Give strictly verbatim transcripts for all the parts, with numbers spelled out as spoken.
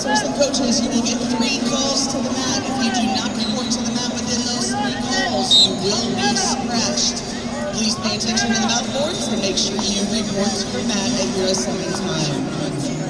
wrestlers and coaches, you will get three calls to the mat. If you do not report to the mat within those three calls, you will be scratched. Please pay attention to the mouth boards and make sure you report to your mat at your assigned time.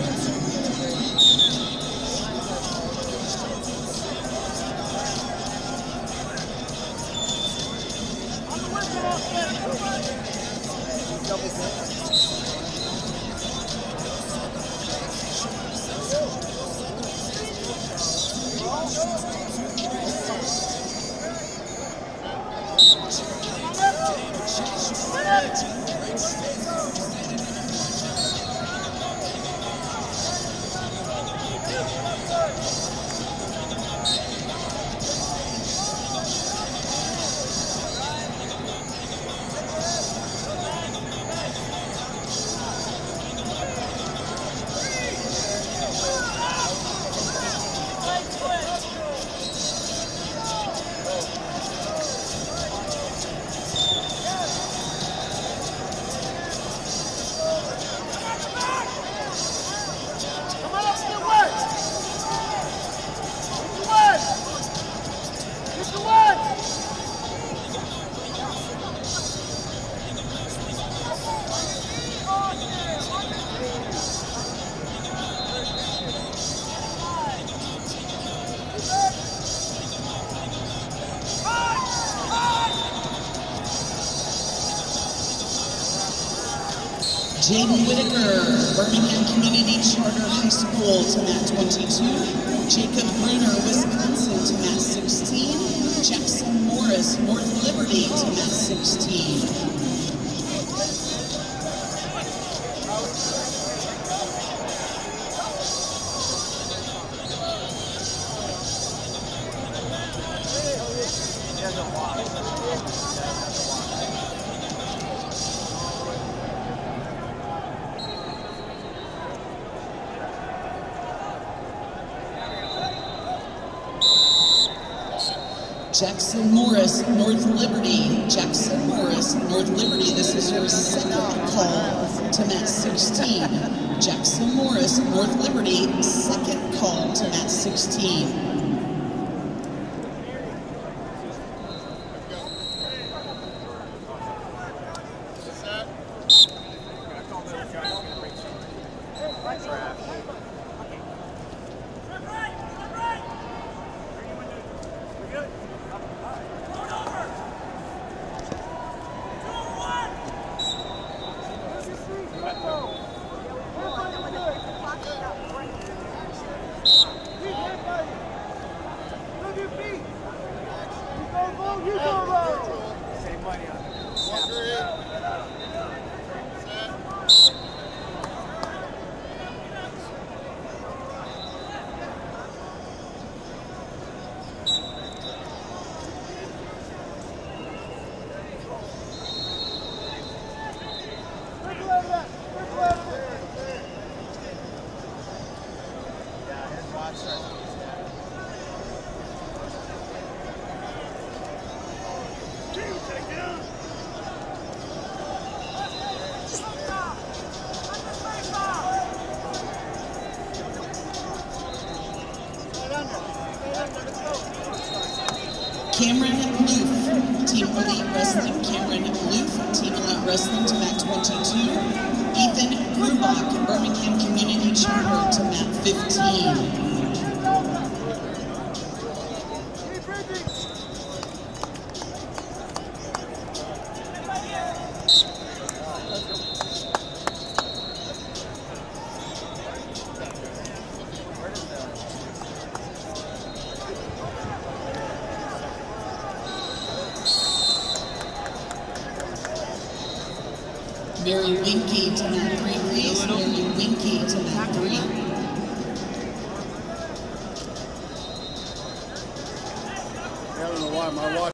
Jaden Whitaker, Birmingham Community Charter High School to mat twenty-two. Jacob Bruner, Wisconsin to mat sixteen. Jackson Morris, North Liberty to mat sixteen. Jackson Morris, North Liberty. Jackson Morris, North Liberty. This is your second call to mat sixteen. Jackson Morris, North Liberty, second call to mat sixteen. Cameron Loof, Team Elite Wrestling. Cameron Loof, Team Elite Wrestling to mat twenty-two. Ethan Grubach, Birmingham Community Charter to mat fifteen. Mary Winky to mat three, please. Mary Winky to mat three. I don't know why my watch